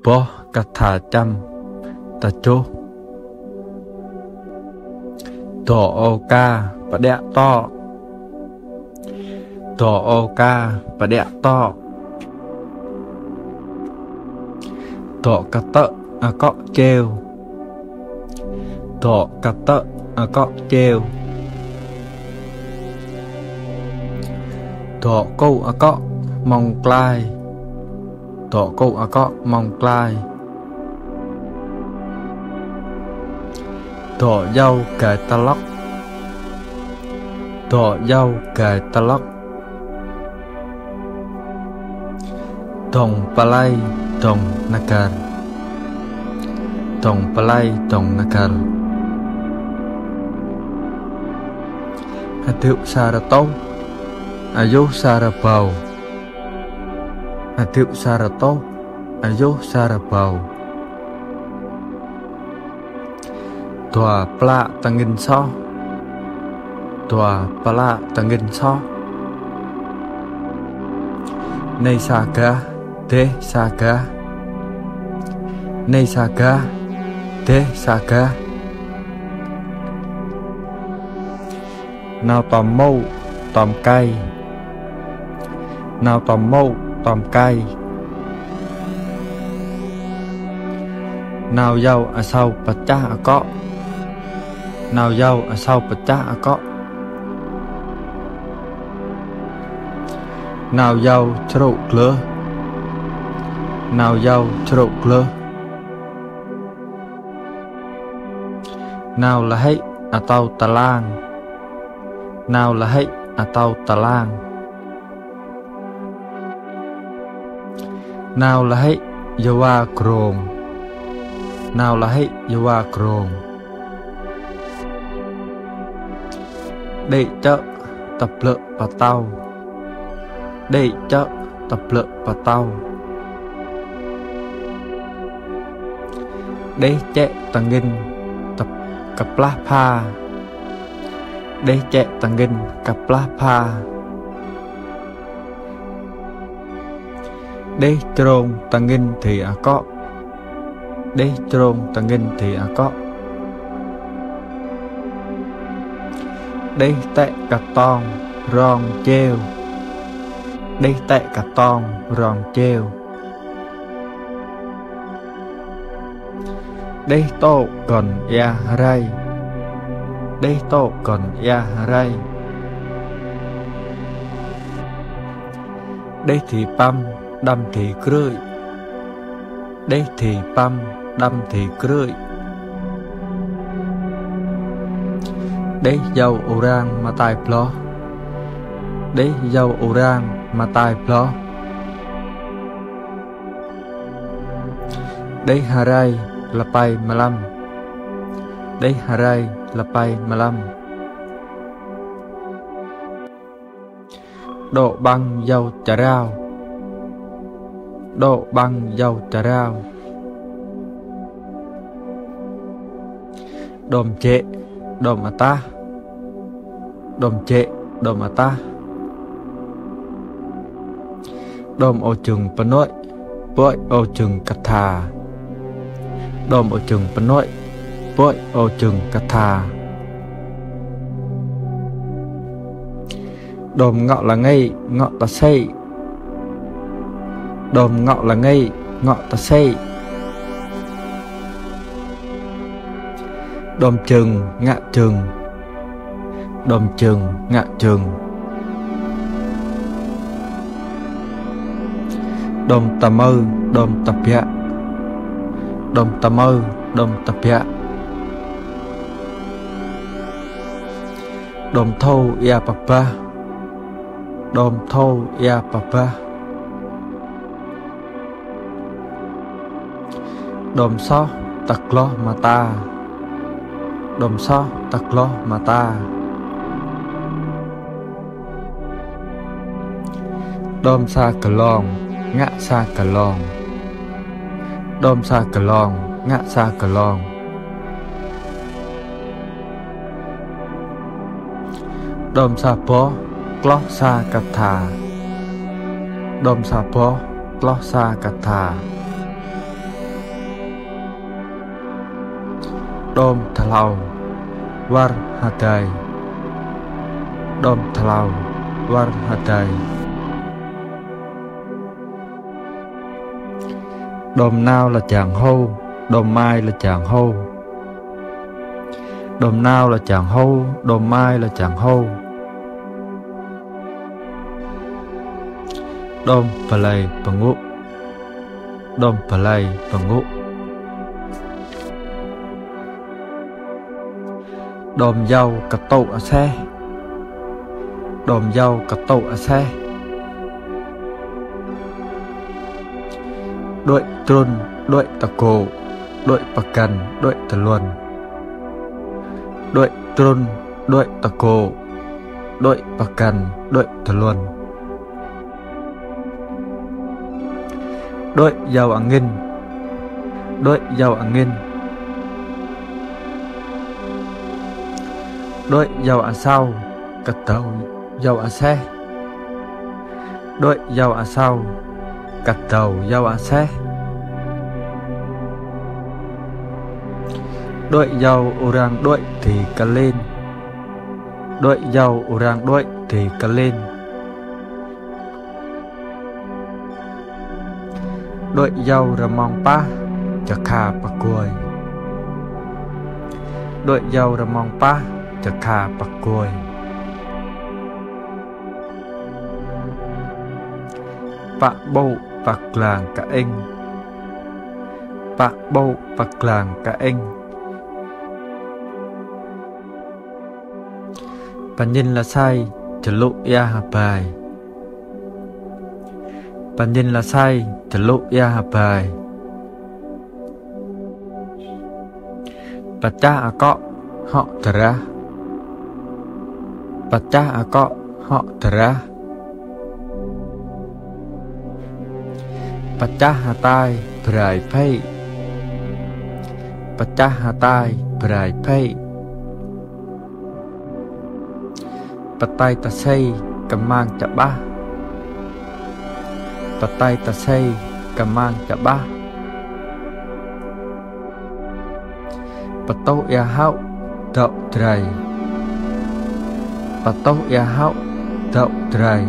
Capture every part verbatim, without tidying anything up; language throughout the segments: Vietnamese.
bó cắt thả chăm ta chô tổ ô ca và đẹ to tổ ô ca và đẹ to tổ cắt tợ à cọ treo tổ cắt tợ à cọ treo tổ câu à cọ mong clai tổ câu à cọ mong clai tổ dâu kề ta lóc tổ dâu kề ta lóc tông palai tông nakar tông palai tông nakar hatiu sara tau ayo sara pau hatiu sara tau ayo sara pau tòa pla tangin so tòa pla tangin so nay saga te saga nay saga te saga nào tòm mâu tòm cay nào tòm mâu tòm cay nào dâu ở sau bạch cha ở cọ nào dâu ở sau bạch cha ở cọ nào dâu trộn lơ nào dâu trộn lơ nào là hay à tàu tà lang nào là hay à tàu tà lang nào là hay yawa krong nào là hay yawa krong để chợ tập lợ và tàu để chợ tập lợ và tàu để chạy tăng nghìn tập cặp lá pha để chạy tăng nghìn cặp lá pha để trôn tăng nghìn thì à có để trôn tăng nghìn thì à có để tệ cả tòn ròn treo để tệ cả tòn ròn treo để tô còn ya ray để tô còn ya ray để thì pam đâm thì cưỡi để thì pam đâm thì cưỡi để dâu orang mà tai plo để dâu orang mà tai plo để harai là pai malam để harai là pai malam độ băng dâu chả rau độ băng dâu chả rau đồm trệ đồm mà ta đồm trệ đồm mà ta đồm ô chừng bấn nội bội ô chừng cắt thà đồm ô chừng bấn nội bội ô chừng cắt thà đồm ngọ là ngay ngọ ta xây đồm ngọ là ngay ngọ ta xây đồm chừng ngạ chừng đồm chừng ngạ chừng đồm tà mơ đồm tập dạ đồm tà mơ đồm tập dạ đồm thâu ya papa đồm thâu ya papa đồm so tặc lo mà ta đồm so tặc lo mà ta đồm sa cờ lòng ngã sa cờ lòng đồm sa cờ lòng ngã sa cờ lòng đồm sa po clock sa cà thà đồm sa po clock sa cà thà đom thlau war hatai đom thlau war hatai đom nào là chàng hô đom mai là chàng hô đom nào là chàng hô đom mai là chàng hô đom palai pangu đom palai pangu đom dâu cà tâu à xe đom dâu cà tâu à xe đội trôn đội tà cổ đội bạc cần đội tà luân đội trôn đội tà cổ đội bạc cần đội tà luân đội dâu ăn nghìn đội dâu ăn nghìn đội dâu ăn sau cà tàu dâu ăn xe đội dâu ăn sau cà tàu dâu ăn xe đội dâu orang đội thì cà lên đội dâu orang đội thì cà lên đội dâu ra mong pa chả khà pa cùi đội dâu ra mong pa chả khà pa cùi pa bâu pa làng cả anh pa bâu pa làng cả anh pa nhìn là sai chả lộ ya hà bài pa nhìn là sai chả lộ ya hà bài pa cha à cọ họ thở ra pa cha à cọ họ thở ra pa cha hà tai brai phay pa cha hà tai brai phay pa tai ta say cầm mang chả ba pa tai ta say cầm mang chả ba pa tô ya hậu đậu trời pa tô ya hậu đậu trời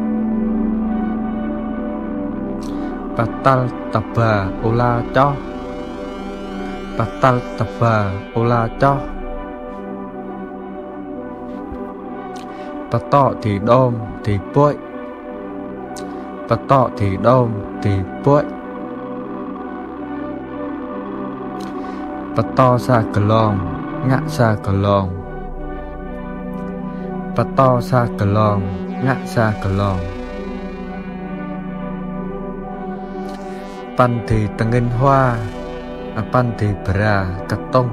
pa tal tapa ola cho pa tal tapa ola cho pa to thì đom thì bội pa to thì đom thì bội pa to sa cờ lon ngã sa cờ lon pa to sa cờ lon ngã sa cờ lon pan thì tăng ngân hoa à pan thì bra cắt tông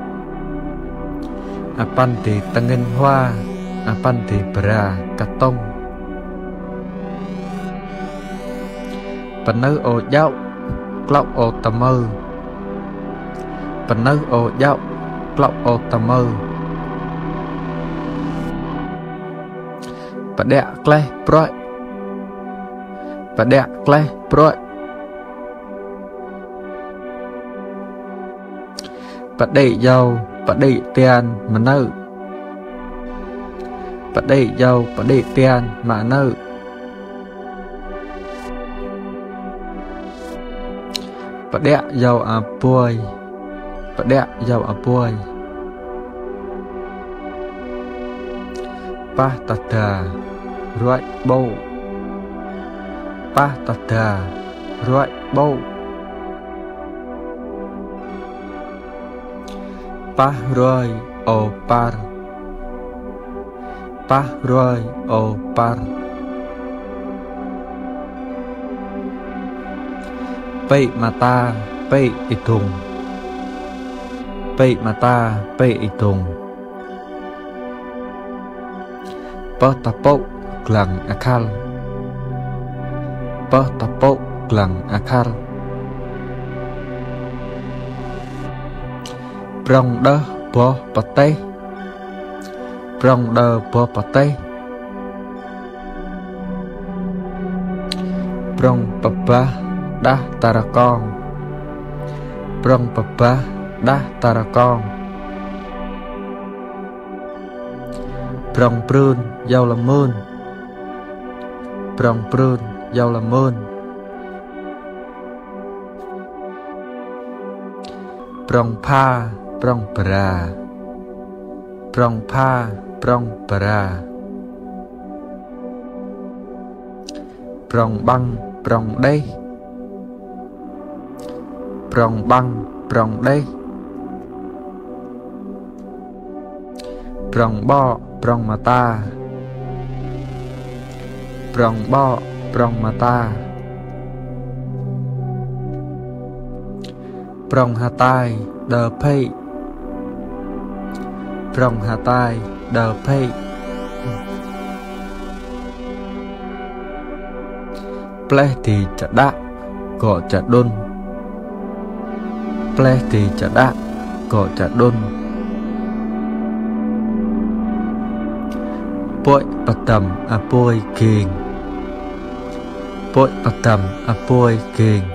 à pan thì tăng ngân hoa à pan thì bra cắt tông pan nữ ô dạo clock ô tầm mơ pan nữ ô dạo clock ô tầm mơ pa đẻ clay proi pa đẻ clay proi pa đẩy dâu pa đẩy tiền mà nữ pa đẩy dâu pa đẩy tiền mà nữ pa đẻ dâu à bùi pa đẻ dâu à bùi pa tà tà ruột bầu pa tà tà ruột bầu pa rồi ô par pa rồi ô par pei mata pei itung pei mata pei itung pa tapok klang akal pa tapok klang akal prong đơ bo pate prong đơ bo pate prong papa đa tarakong prong papa đa tarakong prong prun giàu là mơn prong prun giàu là mơn prong pha prong pra prong pha prong pra prong băng prong đây prong băng prong đây prong bo prong mata prong bo prong mata prong hatai đờ pay prong hatai đờ pay ple thì chả đạ cọ chả đôn ple thì chả đạ cọ chả đôn bội bát tầm a bôi kềng bội bát tầm a bôi kềng